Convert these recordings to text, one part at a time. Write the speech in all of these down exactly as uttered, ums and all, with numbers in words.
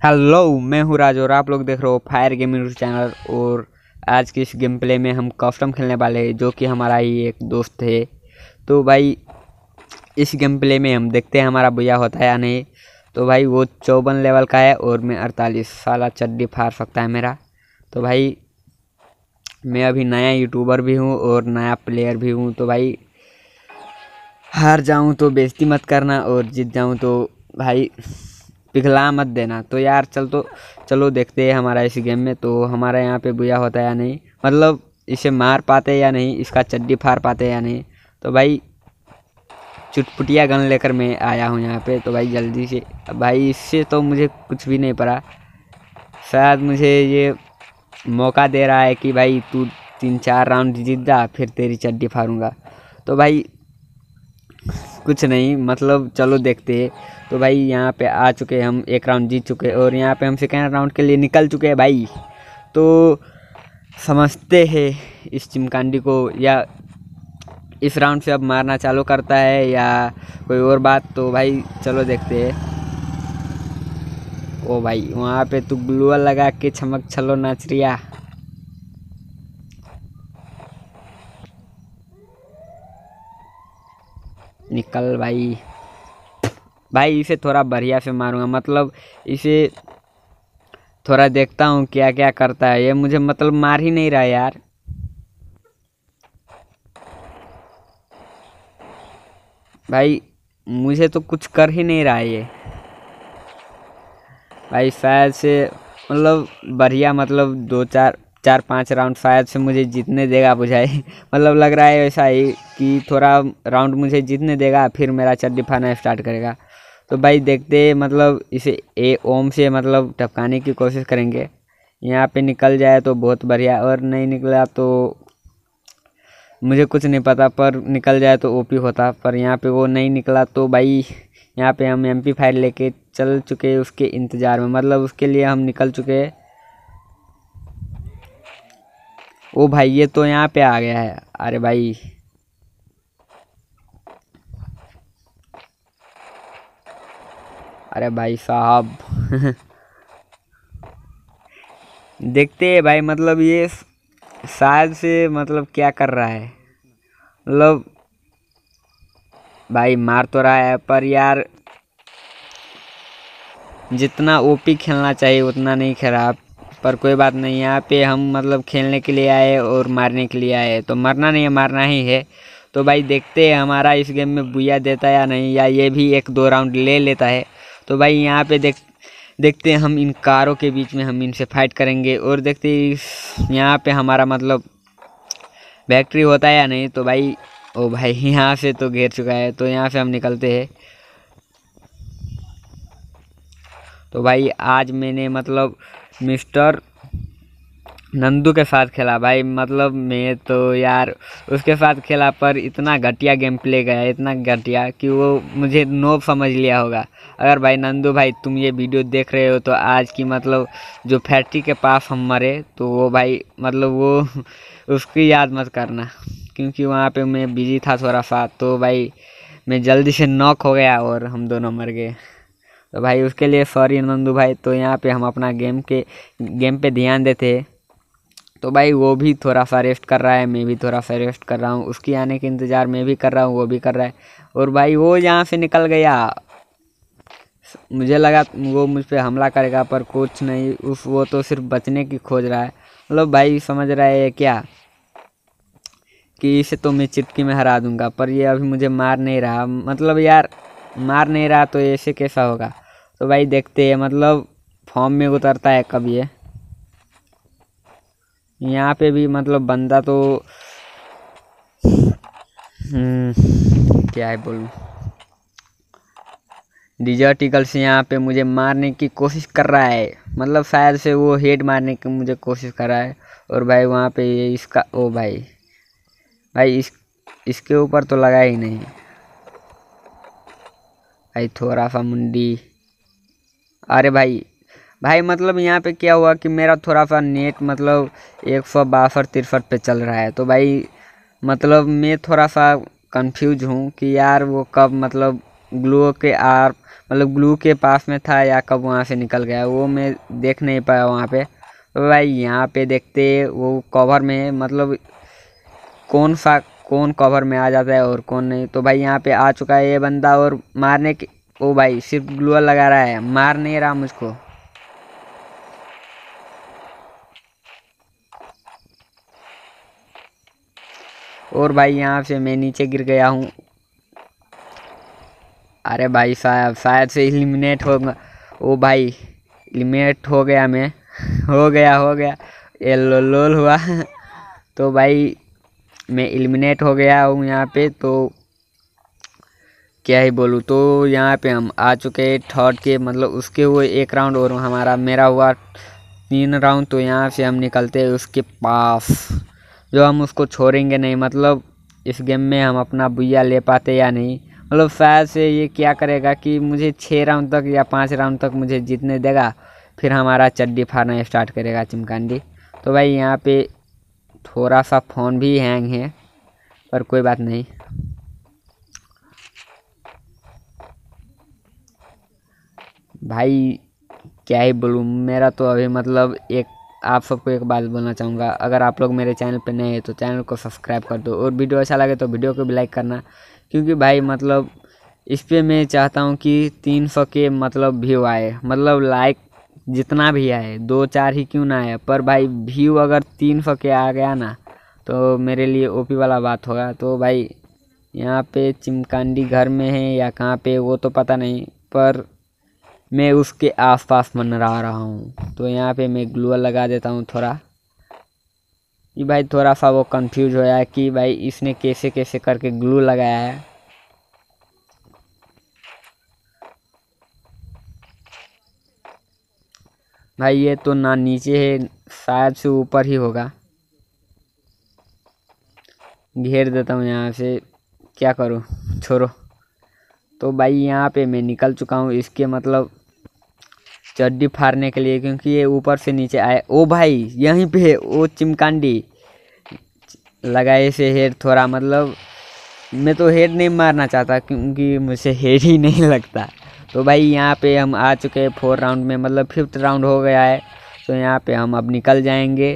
Hello, मैं हूँ राज और आप लोग देख रहे हो फायर गेमिंग चैनल। और आज की इस गेम प्ले में हम कस्टम खेलने वाले हैं, जो कि हमारा ही एक दोस्त है। तो भाई इस गेम प्ले में हम देखते हैं हमारा भैया होता है या नहीं। तो भाई वो चौवन लेवल का है और मैं अड़तालीस। साला चड्डी फाड़ सकता है मेरा। तो भाई मैं अभी नया यूट्यूबर भी हूँ और नया प्लेयर भी हूँ। तो भाई हार जाऊँ तो बेइज्जती मत करना और जीत जाऊँ तो भाई पिघला मत देना। तो यार चल तो चलो देखते हैं हमारा इस गेम में तो हमारा यहाँ पे बुया होता है या नहीं, मतलब इसे मार पाते हैं या नहीं, इसका चड्डी फाड़ पाते हैं या नहीं। तो भाई चुटपुटिया गन लेकर मैं आया हूँ यहाँ पे। तो भाई जल्दी से, भाई इससे तो मुझे कुछ भी नहीं पड़ा। शायद मुझे ये मौका दे रहा है कि भाई तू तीन चार राउंड जीत जा, फिर तेरी चड्डी फाड़ूंगा। तो भाई कुछ नहीं, मतलब चलो देखते हैं। तो भाई यहाँ पे आ चुके हम, एक राउंड जीत चुके और यहाँ पे हम सेकेंड राउंड के लिए निकल चुके हैं भाई। तो समझते हैं इस चिमकांडी को, या इस राउंड से अब मारना चालू करता है या कोई और बात। तो भाई चलो देखते हैं। ओ भाई वहाँ पे तू ग्लूअल लगा के छमक छलो नाच रिया। निकल भाई। भाई इसे थोड़ा बढ़िया से मारूंगा, मतलब इसे थोड़ा देखता हूँ क्या क्या करता है। ये मुझे मतलब मार ही नहीं रहा यार। भाई मुझे तो कुछ कर ही नहीं रहा है ये। भाई शायद से मतलब बढ़िया, मतलब दो चार चार पाँच राउंड शायद से मुझे जीतने देगा बुझाए। मतलब लग रहा है ऐसा ही कि थोड़ा राउंड मुझे जीतने देगा, फिर मेरा चड्डी फाड़ना स्टार्ट करेगा। तो भाई देखते, मतलब इसे ए ओम से मतलब टपकाने की कोशिश करेंगे। यहाँ पे निकल जाए तो बहुत बढ़िया, और नहीं निकला तो मुझे कुछ नहीं पता, पर निकल जाए तो ओपी होता। पर यहाँ पे वो नहीं निकला तो भाई यहाँ पे हम एम पी फाइव लेके चल चुके उसके इंतज़ार में, मतलब उसके लिए हम निकल चुके। ओ भाई ये तो यहाँ पे आ गया है। अरे भाई अरे भाई साहब। देखते हैं भाई, मतलब ये शायद से मतलब क्या कर रहा है। मतलब भाई मार तो रहा है, पर यार जितना ओपी खेलना चाहिए उतना नहीं खेला। पर कोई बात नहीं, यहाँ पे हम मतलब खेलने के लिए आए और मारने के लिए आए, तो मरना नहीं है, मारना ही है। तो भाई देखते हैं हमारा इस गेम में बुया देता है या नहीं, या ये भी एक दो राउंड ले लेता है। तो भाई यहाँ पे देख देखते हैं हम इन कारों के बीच में हम इनसे फाइट करेंगे, और देखते हैं यहाँ पे हमारा मतलब बैटरी होता है या नहीं। तो भाई ओ भाई यहाँ से तो घेर चुका है, तो यहाँ से हम निकलते हैं। तो भाई आज मैंने मतलब मिस्टर नंदू के साथ खेला भाई, मतलब मैं तो यार उसके साथ खेला, पर इतना घटिया गेम प्ले गया, इतना घटिया कि वो मुझे नोब समझ लिया होगा। अगर भाई नंदू भाई तुम ये वीडियो देख रहे हो तो आज की मतलब जो फैक्ट्री के पास हम मरे, तो वो भाई मतलब वो उसकी याद मत करना, क्योंकि वहाँ पे मैं बिजी था थोड़ा सा। तो भाई मैं जल्दी से नॉक हो गया और हम दोनों मर गए। तो भाई उसके लिए सॉरी नंदू भाई। तो यहाँ पे हम अपना गेम के गेम पे ध्यान देते हैं। तो भाई वो भी थोड़ा सा रेस्ट कर रहा है, मैं भी थोड़ा सा रेस्ट कर रहा हूँ, उसकी आने के इंतज़ार मैं भी कर रहा हूँ, वो भी कर रहा है। और भाई वो यहाँ से निकल गया। मुझे लगा वो मुझ पर हमला करेगा, पर कुछ नहीं, उस वो तो सिर्फ बचने की खोज रहा है। मतलब भाई समझ रहा है क्या कि इसे तो मैं चिटकी में हरा दूंगा, पर ये अभी मुझे मार नहीं रहा। मतलब यार मार नहीं रहा तो ऐसे कैसा होगा। तो भाई देखते हैं, मतलब फॉर्म में उतरता है कब ये। यहाँ पे भी मतलब बंदा तो क्या है बोलूँ, डिजर्ट ईगल से यहाँ पे मुझे मारने की कोशिश कर रहा है, मतलब शायद से वो हेड मारने की मुझे कोशिश कर रहा है। और भाई वहाँ पे ये इसका ओ भाई भाई इस इसके ऊपर तो लगा ही नहीं भाई, थोड़ा सा मुंडी। अरे भाई भाई मतलब यहाँ पे क्या हुआ कि मेरा थोड़ा सा नेट मतलब एक सौ बासठ तिरसठ पे चल रहा है। तो भाई मतलब मैं थोड़ा सा कंफ्यूज हूँ कि यार वो कब मतलब ग्लू के आर मतलब ग्लू के पास में था या कब वहाँ से निकल गया वो मैं देख नहीं पाया वहाँ पे। तो भाई यहाँ पे देखते वो कवर में मतलब कौन सा कौन कवर में आ जाता है और कौन नहीं। तो भाई यहाँ पे आ चुका है ये बंदा और मारने के ओ भाई सिर्फ ग्लूअर लगा रहा है, मार नहीं रहा मुझको। और भाई यहाँ से मैं नीचे गिर गया हूँ। अरे भाई साहब शायद से एलिमिनेट होगा। ओ भाई एलिमिनेट हो गया मैं हो गया हो गया ये लो लोल हुआ तो भाई मैं एलिमिनेट हो गया हूँ यहाँ पे। तो क्या ही बोलूँ, तो यहाँ पे हम आ चुके हैं थर्ड के मतलब उसके हुए एक राउंड और हमारा मेरा हुआ तीन राउंड। तो यहाँ से हम निकलते हैं उसके पास, जो हम उसको छोड़ेंगे नहीं। मतलब इस गेम में हम अपना बुया ले पाते या नहीं, मतलब शायद से ये क्या करेगा कि मुझे छः राउंड तक या पाँच राउंड तक मुझे जीतने देगा, फिर हमारा चड्डी फाड़ना स्टार्ट करेगा चिमकांडी। तो भाई यहाँ पे थोड़ा सा फ़ोन भी हैंग है पर कोई बात नहीं। भाई क्या ही बोलूँ, मेरा तो अभी मतलब एक आप सबको एक बात बोलना चाहूँगा, अगर आप लोग मेरे चैनल पे नए हैं तो चैनल को सब्सक्राइब कर दो और वीडियो अच्छा लगे तो वीडियो को भी लाइक करना। क्योंकि भाई मतलब इस पे मैं चाहता हूँ कि तीन सौ के मतलब व्यू आए, मतलब लाइक जितना भी आए, दो चार ही क्यों ना आए, पर भाई व्यू अगर तीन सौ के आ गया ना तो मेरे लिए ओपी वाला बात होगा। तो भाई यहाँ पे चिमकांडी घर में है या कहाँ पे वो तो पता नहीं, पर मैं उसके आसपास मंडरा रहा हूँ। तो यहाँ पे मैं ग्लूअर लगा देता हूँ थोड़ा, कि भाई थोड़ा सा वो कंफ्यूज होया है कि भाई इसने कैसे कैसे करके ग्लू लगाया है। भाई ये तो ना नीचे है, शायद से ऊपर ही होगा। घेर देता हूँ यहाँ से, क्या करूँ छोड़ो। तो भाई यहाँ पे मैं निकल चुका हूँ इसके मतलब चड्डी फाड़ने के लिए, क्योंकि ये ऊपर से नीचे आए। ओ भाई यहीं पे वो चिमकांडी लगाए से हेड थोड़ा, मतलब मैं तो हेड नहीं मारना चाहता क्योंकि मुझे हेड ही नहीं लगता। तो भाई यहाँ पे हम आ चुके हैं फोर राउंड में, मतलब फिफ्थ राउंड हो गया है। तो यहाँ पे हम अब निकल जाएंगे।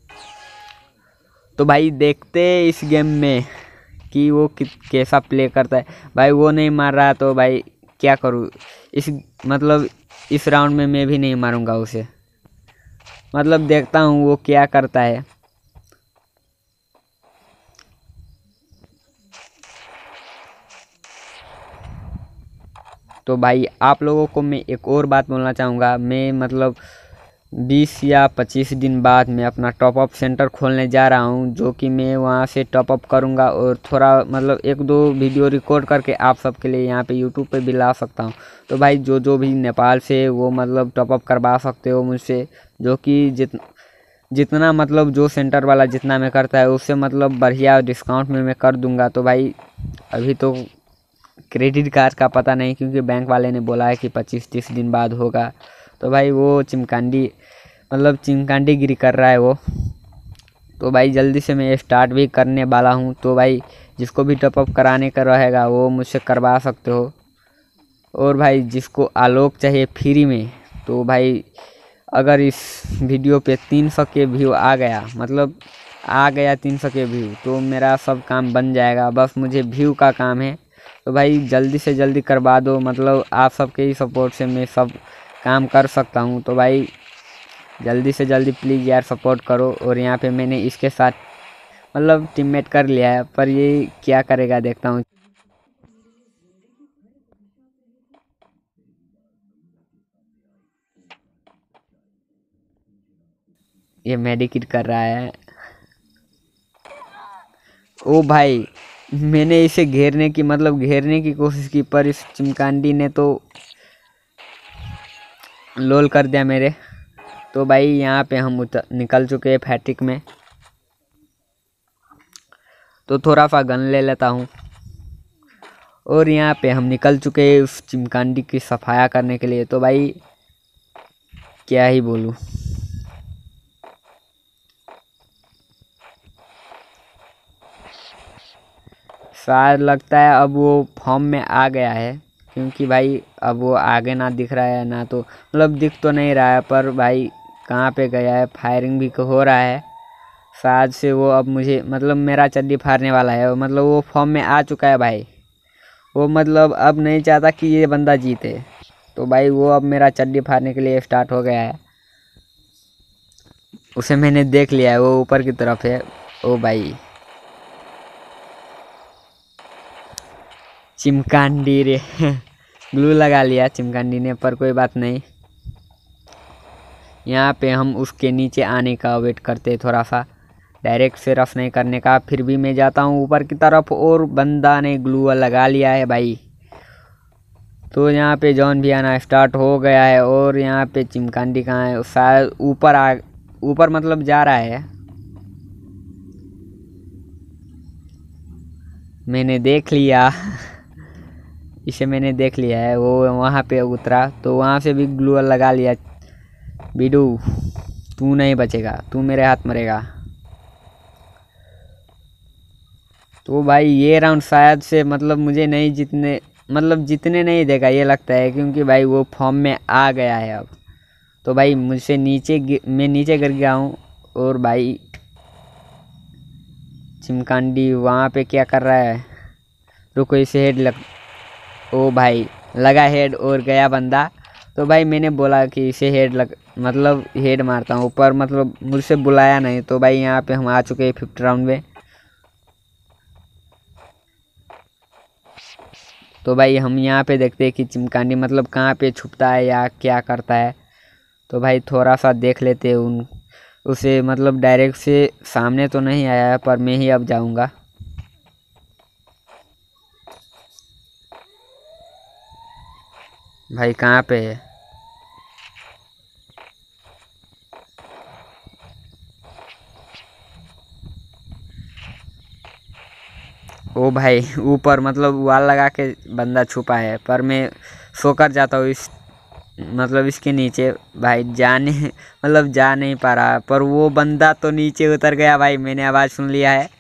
तो भाई देखते इस गेम में कि वो कैसा प्ले करता है। भाई वो नहीं मार रहा तो भाई क्या करूँ, इस मतलब इस राउंड में मैं भी नहीं मारूंगा उसे, मतलब देखता हूँ वो क्या करता है। तो भाई आप लोगों को मैं एक और बात बोलना चाहूँगा, मैं मतलब बीस या पच्चीस दिन बाद मैं अपना टॉपअप सेंटर खोलने जा रहा हूँ, जो कि मैं वहाँ से टॉपअप करूँगा और थोड़ा मतलब एक दो वीडियो रिकॉर्ड करके आप सबके लिए यहाँ पे यूट्यूब पे भी ला सकता हूँ। तो भाई जो जो भी नेपाल से वो मतलब टॉपअप करवा सकते हो मुझसे, जो कि जित जितना मतलब जो सेंटर वाला जितना में करता है उससे मतलब बढ़िया डिस्काउंट में मैं कर दूँगा। तो भाई अभी तो क्रेडिट कार्ड का पता नहीं, क्योंकि बैंक वाले ने बोला है कि पच्चीस तीस दिन बाद होगा। तो भाई वो चिमकांडी मतलब चिमकांडी गिरी कर रहा है वो। तो भाई जल्दी से मैं स्टार्ट भी करने वाला हूँ। तो भाई जिसको भी टॉपअप कराने का रहेगा वो मुझसे करवा सकते हो। और भाई जिसको आलोक चाहिए फ्री में, तो भाई अगर इस वीडियो पे तीन सौ के व्यू आ गया, मतलब आ गया तीन सौ के व्यू, तो मेरा सब काम बन जाएगा। बस मुझे व्यू का काम है। तो भाई जल्दी से जल्दी करवा दो, मतलब आप सबके ही सपोर्ट से मैं सब काम कर सकता हूँ। तो भाई जल्दी से जल्दी प्लीज़ यार सपोर्ट करो। और यहाँ पे मैंने इसके साथ मतलब टीममेट कर लिया है, पर ये क्या करेगा देखता हूँ। ये मेडिकिट कर रहा है। ओ भाई मैंने इसे घेरने की मतलब घेरने की कोशिश की, पर इस चिमकांडी ने तो लोल कर दिया मेरे। तो भाई यहाँ पे हम उतर निकल चुके हैं फैटिक में। तो थोड़ा सा गन ले लेता हूँ और यहाँ पे हम निकल चुके हैं उस चिमकांडी की सफाया करने के लिए। तो भाई क्या ही बोलूँ, शायद लगता है अब वो फॉर्म में आ गया है। क्योंकि भाई अब वो आगे ना दिख रहा है, ना तो मतलब दिख तो नहीं रहा है, पर भाई कहाँ पे गया है। फायरिंग भी हो रहा है शायद से वो अब मुझे मतलब मेरा चड्डी फाड़ने वाला है। मतलब वो फॉर्म में आ चुका है भाई। वो मतलब अब नहीं चाहता कि ये बंदा जीते, तो भाई वो अब मेरा चड्डी फाड़ने के लिए स्टार्ट हो गया है। उसे मैंने देख लिया है, वो ऊपर की तरफ है। ओ भाई चिमकांडी रे ग्लू लगा लिया चिमकांडी ने, पर कोई बात नहीं। यहाँ पे हम उसके नीचे आने का वेट करते थोड़ा सा, डायरेक्ट से रफ नहीं करने का। फिर भी मैं जाता हूँ ऊपर की तरफ और बंदा ने ग्लू लगा लिया है भाई। तो यहाँ पे जॉन भी आना स्टार्ट हो गया है। और यहाँ पे चिमकांडी कहाँ है, शायद ऊपर आ ऊपर मतलब जा रहा है। मैंने देख लिया इसे मैंने देख लिया है। वो वहाँ पे उतरा तो वहाँ से भी ग्लू लगा लिया। बिडू तू नहीं बचेगा, तू मेरे हाथ मरेगा। तो भाई ये राउंड शायद से मतलब मुझे नहीं जीतने मतलब जीतने नहीं देगा ये लगता है, क्योंकि भाई वो फॉर्म में आ गया है अब। तो भाई मुझसे नीचे मैं नीचे गिर गया हूँ। और भाई चिमकांडी वहाँ पे क्या कर रहा है, रुको इसे हेड लग ओ भाई लगा हेड और गया बंदा। तो भाई मैंने बोला कि इसे हेड लग मतलब हेड मारता हूँ, पर मतलब मुझसे बुलाया नहीं। तो भाई यहाँ पे हम आ चुके हैं फिफ्थ राउंड में। तो भाई हम यहाँ पे देखते हैं कि चिमकांडी मतलब कहाँ पे छुपता है या क्या करता है। तो भाई थोड़ा सा देख लेते हैं उन उसे मतलब डायरेक्ट से सामने तो नहीं आया है, पर मैं ही अब जाऊँगा। भाई कहाँ पे है, ओ भाई ऊपर मतलब वाल लगा के बंदा छुपा है, पर मैं सोकर जाता हूँ इस मतलब इसके नीचे। भाई जाने मतलब जा नहीं पा रहा, पर वो बंदा तो नीचे उतर गया भाई। मैंने आवाज़ सुन लिया है।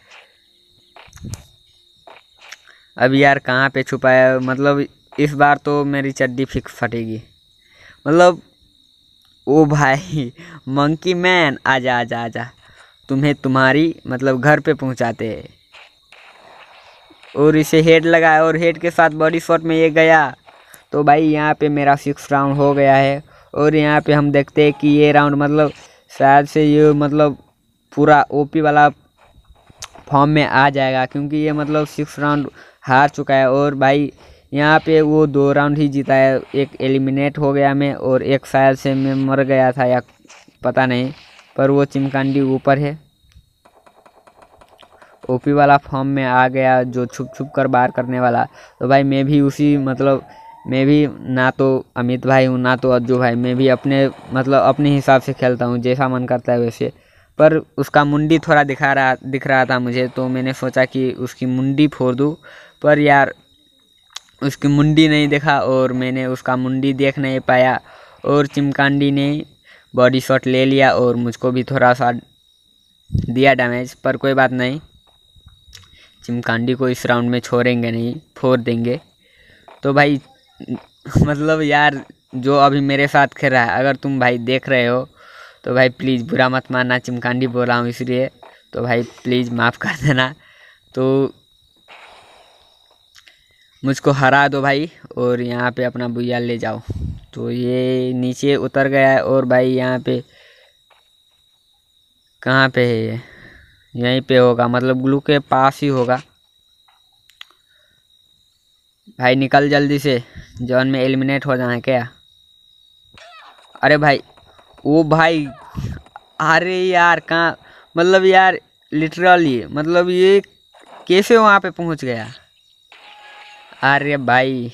अब यार कहाँ पे छुपा है, मतलब इस बार तो मेरी चड्डी फिक्स फटेगी मतलब। ओ भाई मंकी मैन आजा आजा आजा, तुम्हें तुम्हारी मतलब घर पे पहुंचाते हैं। और इसे हेड लगाया और हेड के साथ बॉडी शॉट में ये गया। तो भाई यहाँ पे मेरा सिक्स राउंड हो गया है। और यहाँ पे हम देखते हैं कि ये राउंड मतलब शायद से ये मतलब पूरा ओपी वाला फॉर्म में आ जाएगा, क्योंकि ये मतलब सिक्स राउंड हार चुका है। और भाई यहाँ पे वो दो राउंड ही जीता है, एक एलिमिनेट हो गया मैं और एक शायद से मैं मर गया था या पता नहीं। पर वो चिमकांडी ऊपर है, ओपी वाला फॉर्म में आ गया, जो छुप छुप कर बार करने वाला। तो भाई मैं भी उसी मतलब मैं भी ना तो अमित भाई हूँ ना तो अज्जू भाई, मैं भी अपने मतलब अपने हिसाब से खेलता हूँ, जैसा मन करता है वैसे। पर उसका मुंडी थोड़ा दिखा रहा दिख रहा था मुझे, तो मैंने सोचा कि उसकी मुंडी फोड़ दूँ। पर यार उसकी मुंडी नहीं देखा और मैंने उसका मुंडी देख नहीं पाया। और चिमकांडी ने बॉडी शॉट ले लिया और मुझको भी थोड़ा सा दिया डैमेज, पर कोई बात नहीं। चिमकांडी को इस राउंड में छोड़ेंगे नहीं, फोड़ देंगे। तो भाई मतलब यार जो अभी मेरे साथ खेल रहा है, अगर तुम भाई देख रहे हो तो भाई प्लीज़ बुरा मत मानना, चिमकांडी बोल रहा हूँ इसलिए। तो भाई प्लीज़ माफ़ कर देना। तो मुझको हरा दो भाई और यहाँ पे अपना बुया ले जाओ। तो ये नीचे उतर गया है और भाई यहाँ पे कहाँ पे है ये, यहीं पे होगा मतलब ग्लू के पास ही होगा। भाई निकल जल्दी से, जॉन में एलिमिनेट हो जाना है क्या। अरे भाई ओ भाई अरे यार कहाँ मतलब यार लिटरली मतलब ये कैसे वहाँ पे पहुँच गया। अरे भाई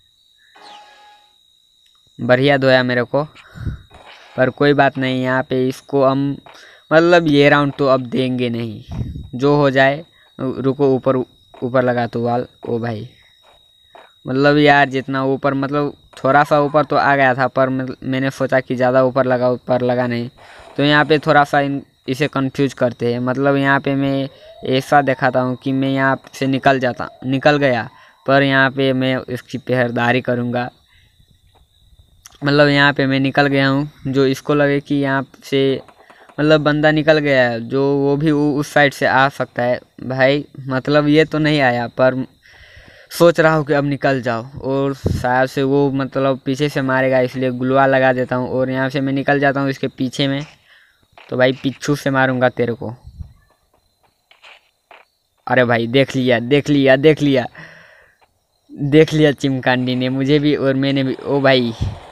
बढ़िया धोया मेरे को, पर कोई बात नहीं। यहाँ पे इसको हम मतलब ये राउंड तो अब देंगे नहीं, जो हो जाए। रुको ऊपर ऊपर लगा तो वाल। ओ भाई मतलब यार जितना ऊपर मतलब थोड़ा सा ऊपर तो आ गया था, पर मैंने सोचा कि ज़्यादा ऊपर लगा, ऊपर लगा नहीं। तो यहाँ पे थोड़ा सा इन इसे कंफ्यूज करते हैं। मतलब यहाँ पे मैं ऐसा दिखाता हूँ कि मैं यहाँ से निकल जाता निकल गया, पर यहाँ पे मैं इसकी पहरेदारी करूँगा। मतलब यहाँ पे मैं निकल गया हूँ, जो इसको लगे कि यहाँ से मतलब बंदा निकल गया है, जो वो भी उस साइड से आ सकता है भाई। मतलब ये तो नहीं आया, पर सोच रहा हूँ कि अब निकल जाओ, और शायद से वो मतलब पीछे से मारेगा, इसलिए ग्लुआ लगा देता हूँ और यहाँ से मैं निकल जाता हूँ इसके पीछे में। तो भाई पीछू से मारूंगा तेरे को। अरे भाई देख लिया देख लिया देख लिया देख लिया चिमकांडी ने मुझे भी और मैंने भी। ओ भाई,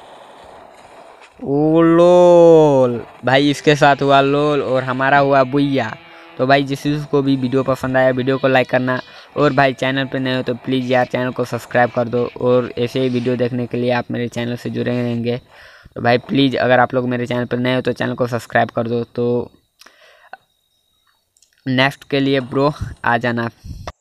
ओ लोल भाई, इसके साथ हुआ लोल और हमारा हुआ बुइया। तो भाई जिस को भी वीडियो पसंद आया वीडियो को लाइक करना, और भाई चैनल पे नए हो तो प्लीज़ यार चैनल को सब्सक्राइब कर दो, और ऐसे ही वीडियो देखने के लिए आप मेरे चैनल से जुड़े रहेंगे। तो भाई प्लीज़ अगर आप लोग मेरे चैनल पर नए हो तो चैनल को सब्सक्राइब कर दो। तो नेक्स्ट के लिए ब्रो आ जाना।